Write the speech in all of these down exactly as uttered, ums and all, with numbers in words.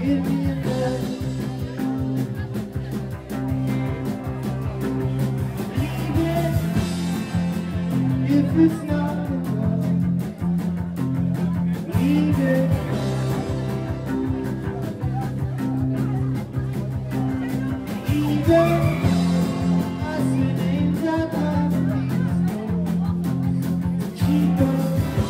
give me a love. Even if it's not enough, even even I see names I'd like to keep on.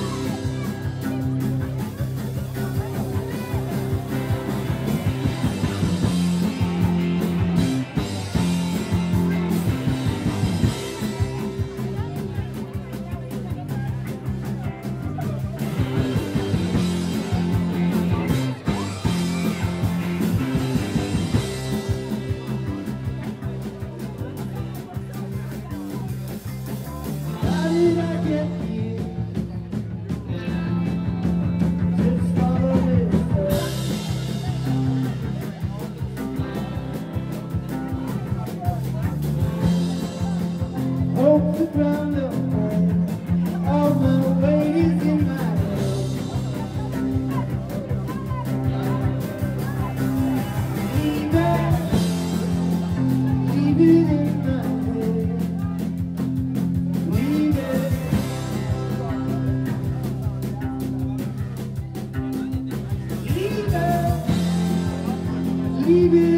How did I get here? Just follow this path. Hope the ground up high. All my weight is in my head. Leave it, leave it in my head. Leave it, leave it, leave it.